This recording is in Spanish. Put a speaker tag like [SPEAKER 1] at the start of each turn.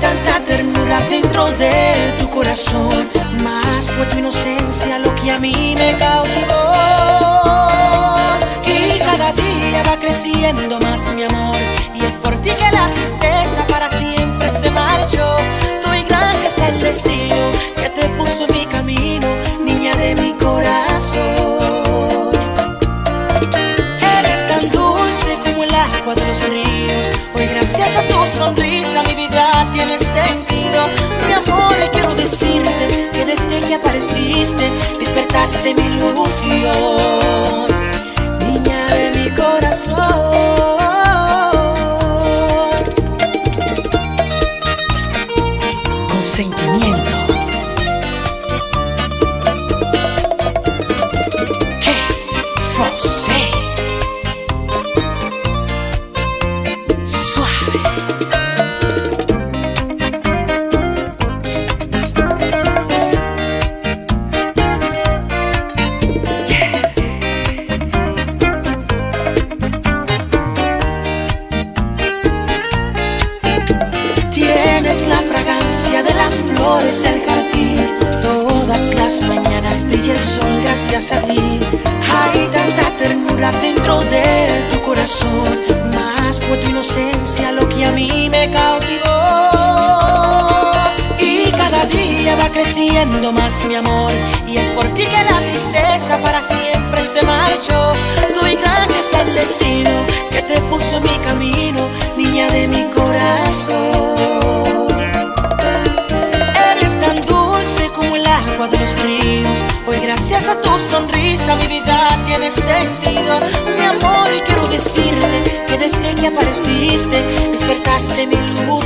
[SPEAKER 1] tanta ternura dentro de tu corazón, más fue tu inocencia lo que a mí me cautivó. Y cada día va creciendo más mi amor, y es por ti que la tristeza para siempre se marchó. Doy gracias al destino que te puso en mi camino, niña de mi corazón. Eres tan dulce como el agua de los ríos, hoy gracias a tu sonrisa mi vida tiene sentido. Mi amor, quiero decirte que desde que apareciste despertaste mi ilusión, niña de mi corazón. Con sentimiento. ¿Qué? Frosé. Suave. Tienes la fragancia de las flores del jardín, todas las mañanas brilla el sol gracias a ti. Hay tanta ternura dentro de tu corazón, más fue tu inocencia lo que a mí me cautivó. Y cada día va creciendo más mi amor, y es por ti que la tristeza para siempre se marchó. Doy gracias al destino que te puso en mi camino, niña de mi corazón. Eres tan dulce como el agua de los ríos, hoy gracias a tu sonrisa mi vida tiene sentido. Mi amor, y quiero decirte que desde que apareciste despertaste mi luz.